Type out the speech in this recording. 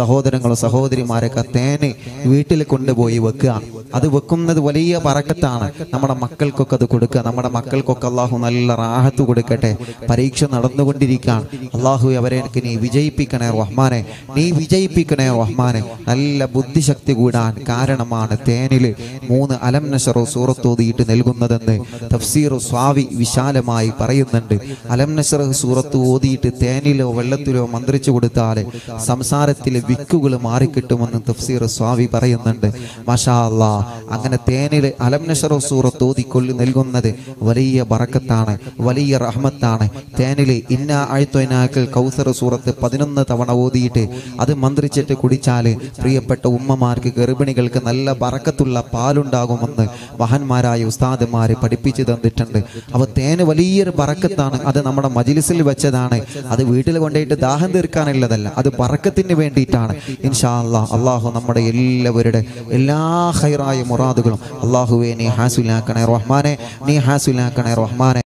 സഹോദരങ്ങളും സഹോദരിമാരൊക്കെ തേന് വീട്ടിൽ കൊണ്ടുപോയി വെക്കുക. അത് വെക്കുന്നത് വലിയ ബറക്കത്താണ്. നമ്മുടെ മക്കൾക്കൊക്കെ അത് കൊടുക്കുക. നമ്മുടെ മക്കൾക്കൊക്കെ അള്ളാഹു നല്ല റാഹത്ത് കൊടുക്കട്ടെ. പരീക്ഷ നടന്നുകൊണ്ടിരിക്കുകയാണ്. അള്ളാഹു അവരെ നീ വിജയിപ്പിക്കണേ റഹ്മാനെ, നീ വിജയിപ്പിക്കണേ റഹ്മാനെ. നല്ല ബുദ്ധിശക്തി കൂടാൻ കാരണമാണ് തേനിൽ 3 അലം നശറോ സൂറത്ത് ഓതിയിട്ട് നൽകുന്നതെന്ന് തഫ്സീർ സ്വാവി വിശാലമായി പറയുന്നുണ്ട്. അലം നശർ സൂറത്ത് ഓതിയിട്ട് തേനിലോ വെള്ളത്തിലോ മന്ത്രിച്ചു കൊടുത്താൽ സംസാരത്തിലെ വിക്കുകൾ മാറിക്കിട്ടുമെന്ന് തഫ്സീർ സ്വാവി പറയുന്നുണ്ട്. മാഷാ അല്ലാ, അങ്ങനെ തേനിൽ അലം നശർ സൂറത്ത് ഓതിക്കൊള്ളി നൽകുന്നത് വലിയ ബറക്കത്താണ്, വലിയ റഹ്മത്താണ്. തേനിൽ ഇന്നാ അഅ്തൈനാക്കൽ കൗസർ സൂറത്ത് 11 തവണ ഓതിയിട്ട് അത് മന്ത്രിച്ചിട്ട് കുടിച്ചാൽ പ്രിയപ്പെട്ട ഉമ്മമാർക്ക്, ഗർഭിണികൾക്ക് നല്ല ബറക്കത്തുള്ള പാലുണ്ടാകുമെന്ന് മഹാന്മാരായ ഉസ്താദുമാർ പഠിപ്പിച്ചു തന്നിട്ടുണ്ട്. അപ്പോൾ തേന് വലിയൊരു ബറക്കത്താണ്. അത് നമ്മുടെ മജ്‌ലിസിൽ വെച്ചതാണ്. അത് വീട്ടിൽ കൊണ്ടുപോയിട്ട് ദാഹം തീർക്കാനുള്ളതല്ല, അത് ബറക്കത്തിന് വേണ്ടിയിട്ടാണ്. ഇൻഷാ അല്ലാഹ് അള്ളാഹു നമ്മുടെ എല്ലാവരുടെ എല്ലാ ഖൈറായ മുറാദുകളും അള്ളാഹുവെ നീ ഹാസിലാക്കണേ റഹ്മാനെ, നീ ഹാസിലാക്കണേ റഹ്മാനെ.